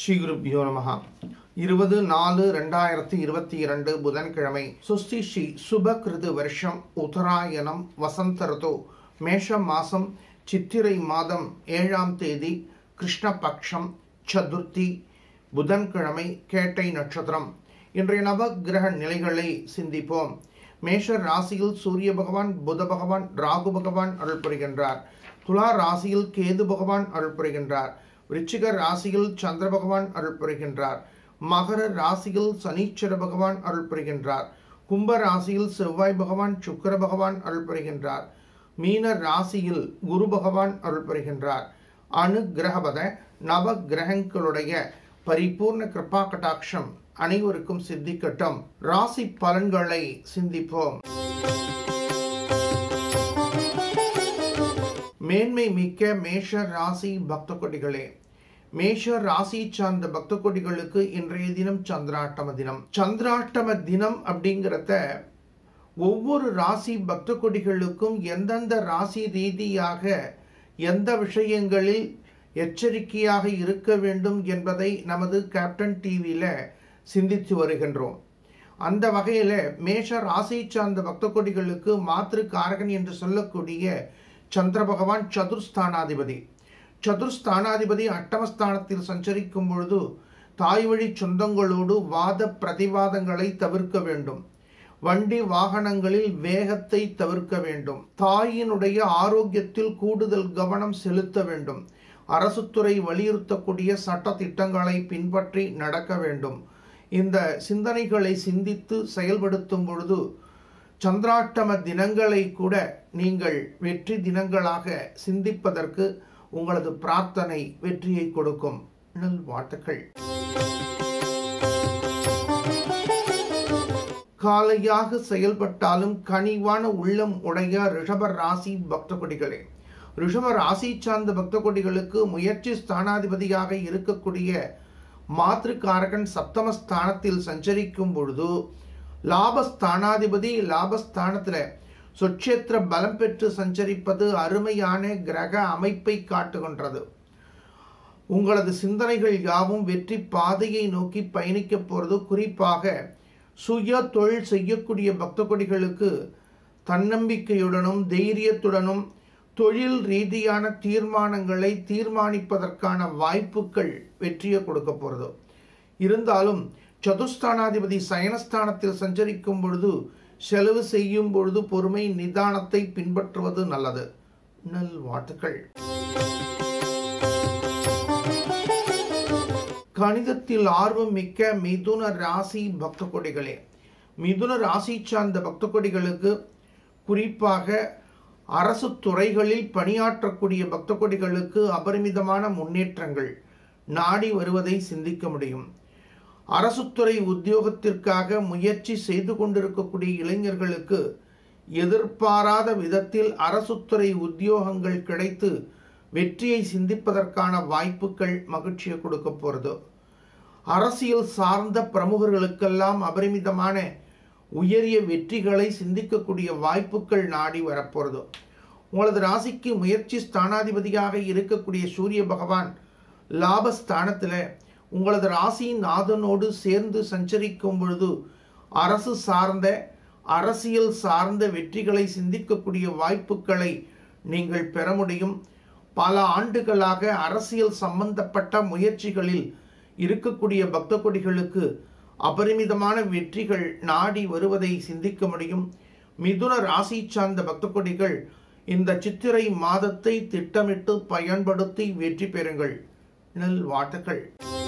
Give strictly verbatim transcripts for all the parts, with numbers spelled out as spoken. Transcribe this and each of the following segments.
ஸ்ரீ குருப்யோ நமஹ. இருபது நாலு ரெண்டாயிரத்தி இருபத்தி இரண்டு புதன்கிழமை. சுஸ்தி ஸ்ரீ சுபகிருது வருஷம் உத்தராயணம் வசந்த ருது மேஷ மாசம் சித்திரை மாதம் ஏழாம் தேதி கிருஷ்ணபக்ஷம் சதுர்த்தி புதன்கிழமை கேட்டை நட்சத்திரம். இன்றைய நவ கிரக நிலைகளை சிந்திப்போம். மேஷ ராசியில் சூரிய பகவான், புத பகவான், ராகு பகவான் அருள் புரிகின்றார். துலா ராசியில் கேது பகவான் அருள் புரிகின்றார். விருச்சிக ராசியில் சந்திர பகவான் அருள் புரிகின்றார். மகர ராசியில் சனீச்சர பகவான் அருள் புரிகின்றார். கும்ப ராசியில் செவ்வாய் பகவான், சுக்கிர பகவான் அருள் புரிகின்றார். மீன ராசியில் குரு பகவான் அருள் புரிகின்றார். அனுகிரகபத நவ கிரகங்களுடைய பரிபூர்ண கிருபா கடாட்சம் அனைவருக்கும் சித்திக்கட்டும். ராசி பலன்களை சிந்திப்போம். மேன்மை மிக்க மேஷ ராசி பக்த கொடிகளே, மேஷ ராசி சார்ந்த பக்த கொடிகளுக்கு இன்றைய தினம் சந்திராஷ்டம தினம். சந்திராஷ்டம தினம் அப்படிங்கிறத ஒவ்வொரு ராசி பக்த கொடிகளுக்கும் எந்தெந்த ராசி ரீதியாக எந்த விஷயங்களில் எச்சரிக்கையாக இருக்க வேண்டும் என்பதை நமது கேப்டன் டிவியில சிந்தித்து வருகின்றோம். அந்த வகையில் மேஷ ராசி சார்ந்த பக்த கொடிகளுக்கு மாத்திரு காரகன் என்று சொல்லக்கூடிய சந்திர பகவான் சதுர்ஸ்தானாதிபதி. சதுர்ஸ்தானாதிபதி அட்டமஸ்தானத்தில் சஞ்சரிக்கும் பொழுது தாய் வழி சொந்தங்களோடு வாத பிரதிவாதங்களை தவிர்க்க வேண்டும். வண்டி வாகனங்களில் வேகத்தை தவிர்க்க வேண்டும். தாயினுடைய ஆரோக்கியத்தில் கூடுதல் கவனம் செலுத்த வேண்டும். அரசுத்துறை வலியுறுத்தக்கூடிய சட்ட திட்டங்களை பின்பற்றி நடக்க வேண்டும். இந்த சிந்தனைகளை சிந்தித்து செயல்படுத்தும் பொழுது சந்திராஷ்டம தினங்களை கூட நீங்கள் வெற்றி தினங்களாக சிந்திப்பதற்கு உங்களது பிரார்த்தனை வெற்றியை கொடுக்கும். நல்வாழ்த்துக்கள். காலையாக செயல்பட்டாலும் கனிவான உள்ளம் உடைய ரிஷப ராசி பக்த கொடிகளே, ரிஷப ராசி சார்ந்த பக்த கொடிகளுக்கு முயற்சி ஸ்தானாதிபதியாக இருக்கக்கூடிய மாத்ருகாரகன் சப்தமஸ்தானத்தில் சஞ்சரிக்கும் பொழுது லாபஸ்தானாதிபதி லாபஸ்தானத்தில் சொச்சேத்திர பலம் பெற்று சஞ்சரிப்பது அருமையான கிரக அமைப்பை காட்டுகின்றது. உங்களது சிந்தனைகள் யாவும் வெற்றி பாதையை நோக்கி பயணிக்க போகிறது. குறிப்பாக சுய தொழில் செய்யக்கூடிய பக்த கொடிகளுக்கு தன்னம்பிக்கையுடனும் தைரியத்துடனும் தொழில் ரீதியான தீர்மானங்களை தீர்மானிப்பதற்கான வாய்ப்புகள் வெற்றியை கொடுக்க போகிறது. இருந்தாலும் சதுஸ்தானாதிபதி சயனஸ்தானத்தில் சஞ்சரிக்கும் பொழுது செலவு செய்யும் பொழுது பொறுமை நிதானத்தை பின்பற்றுவது நல்லது. நல்வாழ்த்துக்கள். கணிதத்தில் ஆர்வம் மிக்க மிதுன ராசி பக்த கொடிகளே, மிதுன ராசி சார்ந்த பக்த கொடிகளுக்கு குறிப்பாக அரசு துறைகளில் பணியாற்றக்கூடிய பக்த கொடிகளுக்கு அபரிமிதமான முன்னேற்றங்கள் நாடி வருவதை சிந்திக்க முடியும். அரசுத்துறை உத்தியோகத்திற்காக முயற்சி செய்து கொண்டிருக்கக்கூடிய இளைஞர்களுக்கு எதிர்பாராத விதத்தில் அரசுத்துறை உத்தியோகங்கள் கிடைத்து வெற்றியை சிந்திப்பதற்கான வாய்ப்புகள் மகிழ்ச்சியை கொடுக்க போகிறது. அரசியல் சார்ந்த பிரமுகர்களுக்கெல்லாம் அபரிமிதமான உயரிய வெற்றிகளை சிந்திக்கக்கூடிய வாய்ப்புகள் நாடி வரப்போகிறது. உங்களது ராசிக்கு முயற்சி ஸ்தானாதிபதியாக இருக்கக்கூடிய சூரிய பகவான் லாபஸ்தானத்தில் உங்களது ராசி நாதனோடு சேர்ந்து சஞ்சரிக்கும் பொழுது அரசு சார்ந்த அரசியல் சார்ந்த வெற்றிகளை சிந்திக்கக்கூடிய வாய்ப்புகளை நீங்கள் பெற முடியும். பல ஆண்டுகளாக அரசியல் சம்பந்தப்பட்ட முயற்சிகளில் இருக்கக்கூடிய பக்த கொடிகளுக்கு அபரிமிதமான வெற்றிகள் நாடி வருவதை சிந்திக்க முடியும். மிதுன ராசி சார்ந்த பக்த கொடிகள் இந்த சித்திரை மாதத்தை திட்டமிட்டு பயன்படுத்தி வெற்றி பெறுங்கள். நல்வாழ்த்துக்கள்.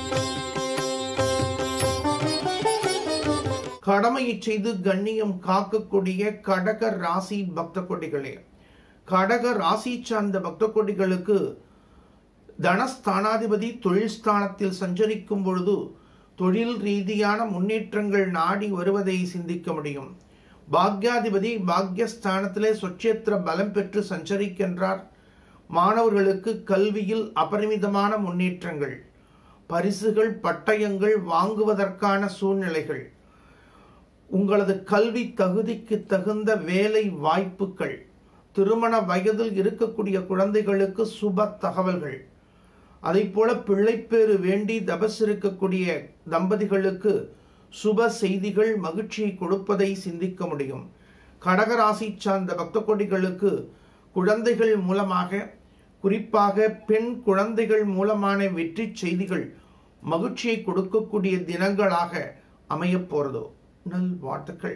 கடமையை செய்து கண்ணியம் காக்கக்கூடிய கடக ராசி பக்த கொடிகளே, கடக ராசி சார்ந்த பக்த கொடிகளுக்கு தனஸ்தானாதிபதி தொழில் ஸ்தானத்தில் சஞ்சரிக்கும் பொழுது தொழில் ரீதியான முன்னேற்றங்கள் நாடி வருவதை சிந்திக்க முடியும். பாக்யாதிபதி பாக்யஸ்தானத்திலே சொச்சேத்திர பலம் பெற்று சஞ்சரிக்கின்றார். மாணவர்களுக்கு கல்வியில் அபரிமிதமான முன்னேற்றங்கள், பரிசுகள், பட்டயங்கள் வாங்குவதற்கான சூழ்நிலைகள், உங்களது கல்வி தகுதிக்கு தகுந்த வேலை வாய்ப்புகள், திருமண வயதில் இருக்கக்கூடிய குழந்தைகளுக்கு சுப தகவல்கள், அதை போல பிள்ளைப்பேறு வேண்டி தபஸ் இருக்கக்கூடிய தம்பதிகளுக்கு சுப செய்திகள் மகிழ்ச்சியை கொடுப்பதை சிந்திக்க முடியும். கடகராசி சார்ந்த பக்த கோடிகளுக்கு குழந்தைகள் மூலமாக, குறிப்பாக பெண் குழந்தைகள் மூலமான வெற்றி செய்திகள் மகிழ்ச்சியை கொடுக்கக்கூடிய தினங்களாக அமையப் போறதோ. நல் வாழ்த்துக்கள்.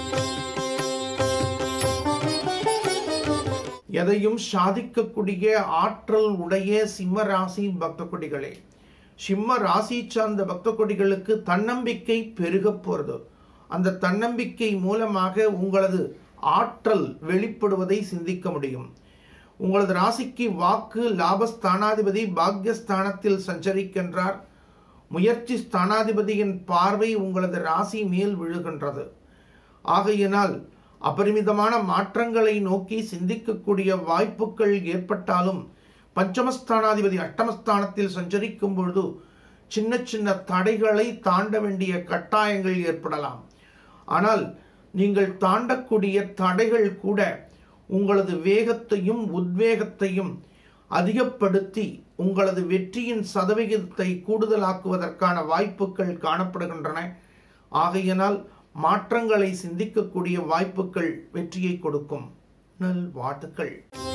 எதையும் சாதிக்கக்கூடிய ஆற்றல் உடைய சிம்ம ராசி பக்த கொடிகளே, சிம்ம ராசி சார்ந்த பக்த கொடிகளுக்கு தன்னம்பிக்கை பெருக போறது. அந்த தன்னம்பிக்கை மூலமாக உங்களது ஆற்றல் வெளிப்படுவதை சிந்திக்க முடியும். உங்களது ராசிக்கு வாக்கு லாபஸ்தானாதிபதி பாக்யஸ்தானத்தில் சஞ்சரிக்கின்றார். முயற்சி ஸ்தானாதிபதியின் பார்வை உங்களது ராசி மேல் விழுகின்றது. ஆகையினால் அபரிமிதமான மாற்றங்களை நோக்கி சிந்திக்கக்கூடிய வாய்ப்புகள் ஏற்பட்டாலும் பஞ்சமஸ்தானாதிபதி அஷ்டமஸ்தானத்தில் சஞ்சரிக்கும் பொழுது சின்ன சின்ன தடைகளை தாண்ட வேண்டிய கட்டாயங்கள் ஏற்படலாம். ஆனால் நீங்கள் தாண்டக்கூடிய தடைகள் கூட உங்களது வேகத்தையும் உத்வேகத்தையும் அதிகப்படுத்தி உங்களது வெற்றியின் சதவிகிதத்தை கூடுதலாக்குவதற்கான வாய்ப்புகள் காணப்படுகின்றன. ஆகையினால் மாற்றங்களை சிந்திக்கக்கூடிய வாய்ப்புகள் வெற்றியை கொடுக்கும். நல் வாழ்த்துக்கள்.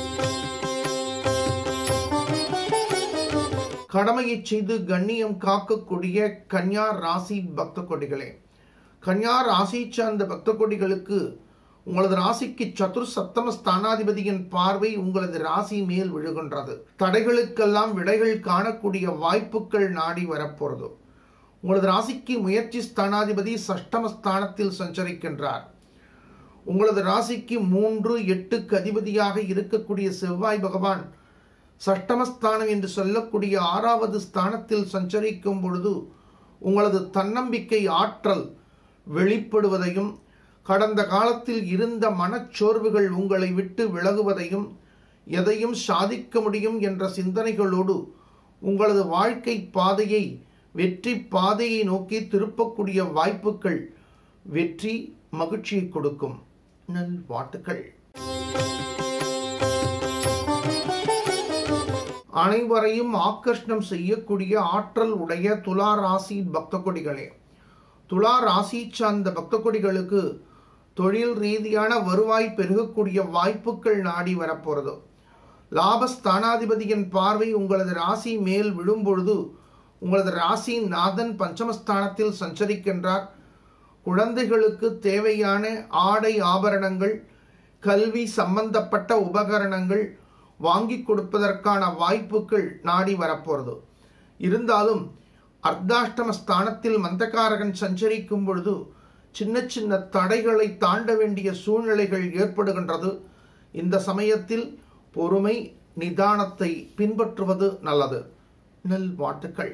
கடமையை செய்து கண்ணியம் காக்கக்கூடிய கன்யா ராசி பக்த கொடிகளே, கன்யா ராசி சார்ந்த பக்த கொடிகளுக்கு உங்களது ராசிக்கு சதுர் சப்தம ஸ்தானாதிபதியின் பார்வை உங்களது ராசி மேல் விழுகின்றது. தடைகளுக்கெல்லாம் விடைகள் காணக்கூடிய வாய்ப்புகள் நாடி வரப்போறது. உங்களது ராசிக்கு முயற்சி ஸ்தானாதிபதி சஷ்டம ஸ்தானத்தில் சஞ்சரிக்கின்றார். உங்களது ராசிக்கு மூன்று எட்டுக்கு அதிபதியாக இருக்கக்கூடிய செவ்வாய் பகவான் சஷ்டமஸ்தானம் என்று சொல்லக்கூடிய ஆறாவது ஸ்தானத்தில் சஞ்சரிக்கும் பொழுது உங்களது தன்னம்பிக்கை ஆற்றல் வெளிப்படுவதையும், கடந்த காலத்தில் இருந்த மனச்சோர்வுகள் உங்களை விட்டு விலகுவதையும், எதையும் சாதிக்க முடியும் என்ற சிந்தனைகளோடு உங்களது வாழ்க்கை பாதையை வெற்றி பாதையை நோக்கி திருப்பக்கூடிய வாய்ப்புகள் வெற்றி மகிழ்ச்சியை கொடுக்கும். நல் வாழ்த்துக்கள். அனைவரையும் ஆக்கர்ஷணம் செய்யக்கூடிய ஆற்றல் உடைய துலா ராசி பக்த கொடிகளே, துலா ராசி சார்ந்த பக்த கொடிகளுக்கு தொழில் ரீதியான வருவாய் பெருகக்கூடிய வாய்ப்புகள் நாடி வரப்போறது. லாபஸ்தானாதிபதியின் பார்வை உங்களது ராசி மேல் விழும்பொழுது உங்களது ராசி நாதன் பஞ்சமஸ்தானத்தில் சஞ்சரிக்கின்றார். குழந்தைகளுக்கு தேவையான ஆடை ஆபரணங்கள், கல்வி சம்பந்தப்பட்ட உபகரணங்கள் வாங்கி கொடுப்பதற்கான வாய்ப்புகள் நாடி வரப்போறது. இருந்தாலும் அர்த்தாஷ்டம ஸ்தானத்தில் மந்தகாரகன் சஞ்சரிக்கும் பொழுது சின்ன சின்ன தடைகளை தாண்ட வேண்டிய சூழ்நிலைகள் ஏற்படுகின்றது. இந்த சமயத்தில் பொறுமை நிதானத்தை பின்பற்றுவது நல்லது. நல் வாழ்த்துக்கள்.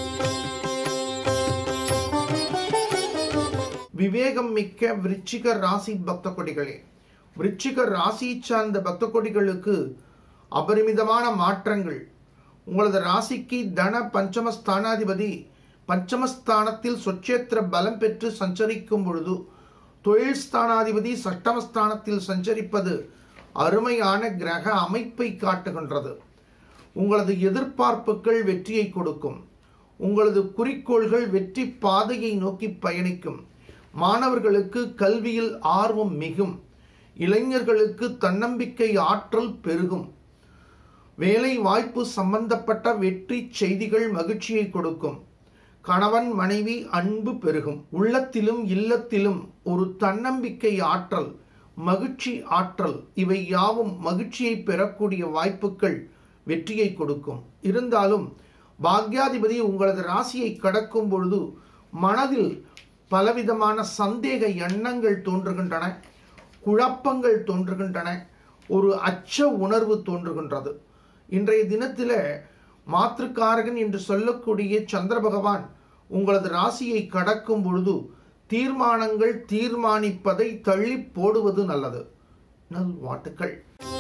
விவேகம் மிக்க விருச்சிக ராசி பக்த கொடிகளே, விருச்சிக ராசி சார்ந்த பக்த கொடிகளுக்கு அபரிமிதமான மாற்றங்கள். உங்களது ராசிக்கு தன பஞ்சமஸ்தானாதிபதி பஞ்சமஸ்தானத்தில் சொச்சேத்திர பலம் பெற்று சஞ்சரிக்கும் பொழுது தொழில் ஸ்தானாதிபதி சஷ்டமஸ்தானத்தில் சஞ்சரிப்பது அருமையான கிரக அமைப்பை காட்டுகின்றது. உங்களது எதிர்பார்ப்புகள் வெற்றியை கொடுக்கும். உங்களது குறிக்கோள்கள் வெற்றி பாதையை நோக்கி பயணிக்கும். மாணவர்களுக்கு கல்வியில் ஆர்வம் மிகும். இளைஞர்களுக்கு தன்னம்பிக்கை ஆற்றல் பெருகும். வேலை வாய்ப்பு சம்பந்தப்பட்ட வெற்றி செய்திகள் மகிழ்ச்சியை கொடுக்கும். கணவன் மனைவி அன்பு பெருகும். உள்ளத்திலும் இல்லத்திலும் ஒரு தன்னம்பிக்கை ஆற்றல், மகிழ்ச்சி ஆற்றல், இவை யாவும் மகிழ்ச்சியை பெறக்கூடிய வாய்ப்புகள் வெற்றியை கொடுக்கும். இருந்தாலும் பாக்யாதிபதி உங்களது ராசியை கடக்கும் பொழுது மனதில் பலவிதமான சந்தேக எண்ணங்கள் தோன்றுகின்றன, குழப்பங்கள் தோன்றுகின்றன, ஒரு அச்ச உணர்வு தோன்றுகின்றது. இன்றைய தினத்தில் மாத்திருக்காரகன் என்று சொல்லக்கூடிய சந்திர பகவான் உங்களது ராசியை கடக்கும் பொழுது தீர்மானங்கள் தீர்மானிப்பதை தள்ளி போடுவது நல்லது. நல் வாழ்த்துக்கள்.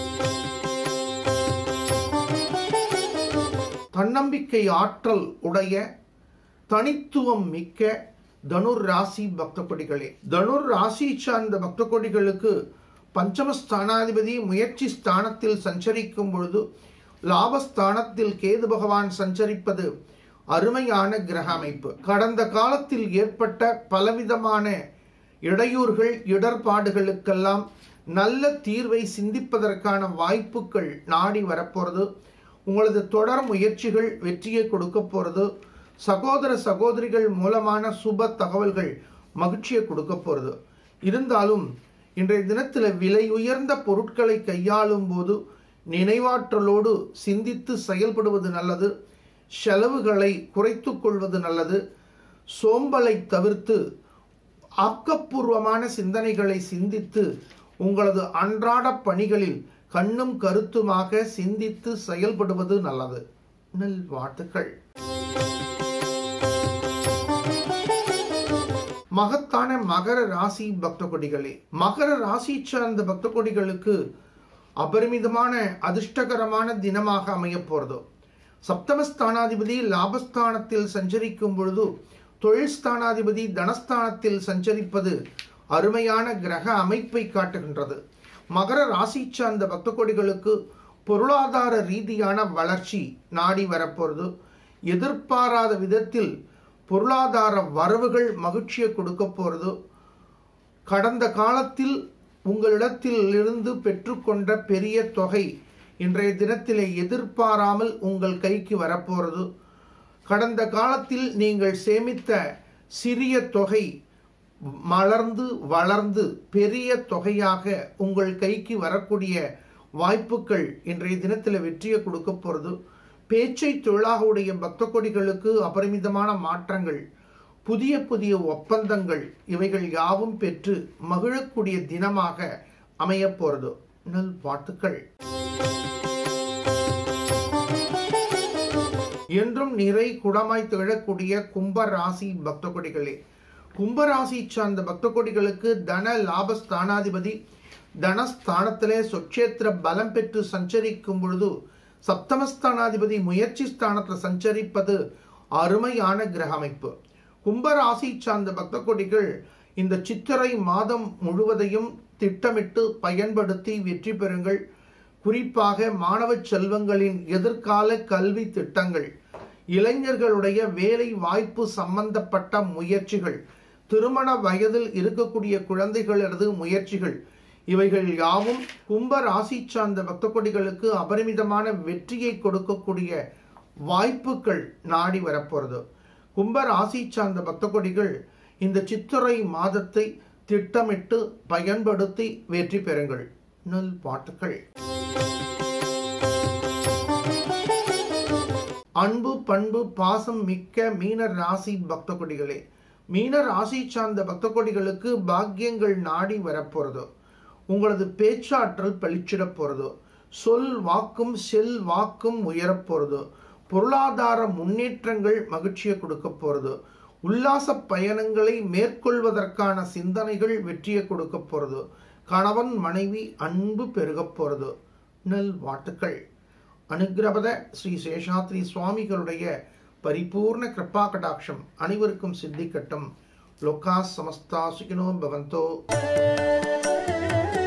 தன்னம்பிக்கை ஆற்றல் உடைய தனித்துவம் மிக்க தனுர் ராசி பக்த கொடிகளே, தனுர் ராசி சார்ந்த பக்த கொடிகளுக்கு பஞ்சமஸ்தானாதிபதி முயற்சி ஸ்தானத்தில் சஞ்சரிக்கும் பொழுது லாபஸ்தானத்தில் கேது பகவான் சஞ்சரிப்பது அருமையான கிரக அமைப்பு. கடந்த காலத்தில் ஏற்பட்ட பலவிதமான இடையூறுகள் இடர்பாடுகளுக்கெல்லாம் நல்ல தீர்வை சிந்திப்பதற்கான வாய்ப்புகள் நாடி வரப்போறது. உங்களது தொடர் முயற்சிகள் வெற்றியை கொடுக்க போறது. சகோதர சகோதரிகள் மூலமான சுப தகவல்கள் மகிழ்ச்சியை கொடுக்க போறது. இருந்தாலும் இன்றைய தினத்தில் விலை உயர்ந்த பொருட்களை கையாளும் போது நினைவாற்றலோடு சிந்தித்து செயல்படுவது நல்லது. செலவுகளை குறைத்து கொள்வது நல்லது. சோம்பலை தவிர்த்து ஆக்கப்பூர்வமான சிந்தனைகளை சிந்தித்து உங்களது அன்றாட பணிகளில் கண்ணும் கருத்துமாக சிந்தித்து செயல்படுவது நல்லது. நல்வாழ்த்துக்கள். மகத்தான மகர ராசி பக்த கொடிகளே, மகர ராசி சார்ந்த பக்த கொடிகளுக்கு அபரிமிதமான அதிர்ஷ்டகரமான தினமாக அமைய போறது. சப்தமஸ்தானாதிபதி லாபஸ்தானத்தில் சஞ்சரிக்கும் பொழுது தொழில் ஸ்தானாதிபதி தனஸ்தானத்தில் சஞ்சரிப்பது அருமையான கிரக அமைப்பை காட்டுகின்றது. மகர ராசி சார்ந்த பக்த கொடிகளுக்கு பொருளாதார ரீதியான வளர்ச்சி நாடி வரப்போறது. எதிர்பாராத விதத்தில் பொருளாதார வரவுகள் மகிழ்ச்சியை கொடுக்க போறது. கடந்த காலத்தில் உங்களிடத்தில் இருந்து பெற்றுக்கொண்ட பெரிய தொகை இன்றைய தினத்திலே எதிர்பாராமல் உங்கள் கைக்கு வரப்போறது. கடந்த காலத்தில் நீங்கள் சேமித்த சிறிய தொகை மலர்ந்து வளர்ந்து பெரிய தொகையாக உங்கள் கைக்கு வரக்கூடிய வாய்ப்புகள் இன்றைய தினத்தில் வெற்றியை கொடுக்க போகிறது. பேச்சை தொழிலாக உடைய பக்த கொடிகளுக்கு அபரிமிதமான மாற்றங்கள், புதிய புதிய ஒப்பந்தங்கள் இவைகள் யாவும் பெற்று மகிழக்கூடிய தினமாக அமைய போறது. நல் வாழ்த்துக்கள். என்றும் நிறை குடமாய் திகழக்கூடிய கும்ப ராசி பக்த கொடிகளே, கும்பராசி சார்ந்த பக்த கொடிகளுக்கு தன லாபஸ்தானாதிபதி தனஸ்தானத்திலே சொச்சேத்திர பலம் பெற்று சஞ்சரிக்கும் பொழுது சப்தமஸ்தானாதிபதி முயற்சி ஸ்தானத்தில் சஞ்சரிப்பது அருமையான கிரக அமைப்பு. கும்பராசி சார்ந்த பக்த கொடிகள் இந்த சித்திரை மாதம் முழுவதையும் திட்டமிட்டு பயன்படுத்தி வெற்றி பெறுங்கள். குறிப்பாக மாணவ செல்வங்களின் எதிர்கால கல்வி திட்டங்கள், இளைஞர்களுடைய வேலை வாய்ப்பு சம்பந்தப்பட்ட முயற்சிகள், திருமண வயதில் இருக்கக்கூடிய குழந்தைகளது முயற்சிகள் இவைகள் யாவும் கும்ப ராசி சார்ந்த பக்த கொடிகளுக்கு அபரிமிதமான வெற்றியை கொடுக்கக்கூடிய வாய்ப்புகள் நாடி வரப்போறது. கும்ப ராசி சார்ந்த பக்த கொடிகள் இந்த சித்திரை மாதத்தை திட்டமிட்டு பயன்படுத்தி வெற்றி பெறுங்கள். நல் பாட்டுக்கள். அன்பு பண்பு பாசம் மிக்க மீன ராசி பக்த கொடிகளே, மீன ராசி சார்ந்த பக்த கொடிகளுக்கு பாக்கியங்கள் நாடி வரப்போறது. உங்களது பேச்சாற்றல் பளிச்சிட போறது. சொல் வாக்கும் செல் வாக்கும் உயரப்போறது. பொருளாதார முன்னேற்றங்கள் மகிழ்ச்சியை கொடுக்க போறது. உல்லாச பயணங்களை மேற்கொள்வதற்கான சிந்தனைகள் வெற்றியை கொடுக்க போறது. கணவன் மனைவி அன்பு பெருக போறது. நல் வாழ்த்துக்கள். அனுகிரபத ஸ்ரீ சேஷாத்ரி சுவாமிகளுடைய பரிபூர்ண கிருபா கடாட்சம் அனைவருக்கும் சித்திக்கட்டும். லோகா சமஸ்தா சுகினோ பவந்தோ.